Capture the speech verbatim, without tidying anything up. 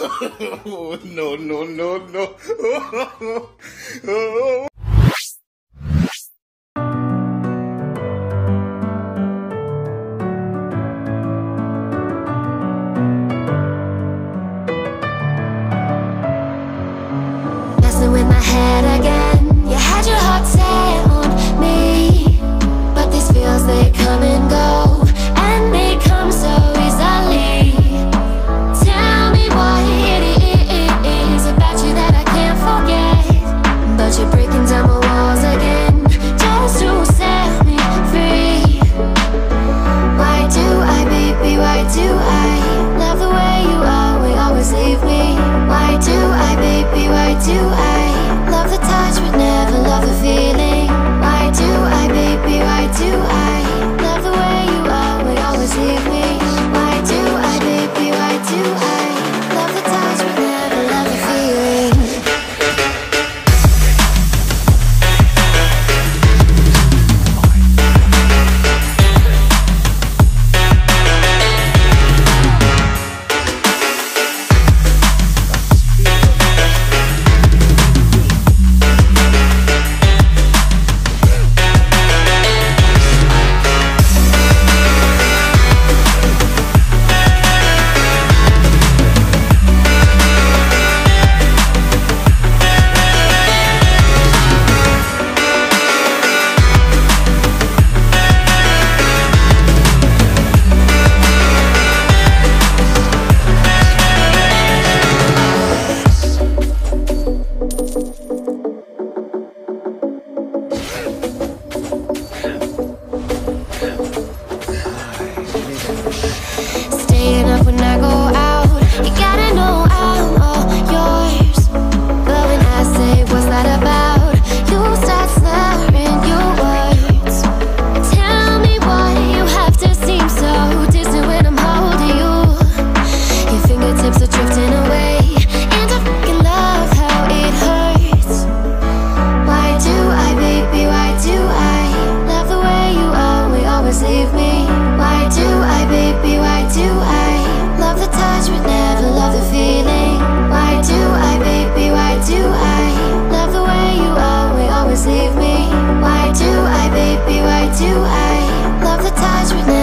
No, no, no, no. Messing with my head again. You had your heart set on me, but these feels, they come and go, and they come so easily. Tell me what it is about you that I can't forget, but you're breaking down my walls again, just to set me free. Why do I, baby, why do I love the way you always, always leave me? Why do I, baby, why do I love the touch but never love the feeling? Why do I, baby, why do I love the way you always, always leave me? Why do I, baby, why do I love the touch but never love the feeling? Staying up when I go out, you gotta know I'm all yours. But when I say what's that about, you start slurring your words. Tell me why you have to seem so distant when I'm holding you. Your fingertips are drifting away, and I fucking love how it hurts. Why do I, baby, why do I love the way you always, always leave me? Why do I, baby, why do I love the touch but never love the feeling? Why do I, baby, why do I love the way you always, always leave me? Why do I, baby, why do I love the touch but never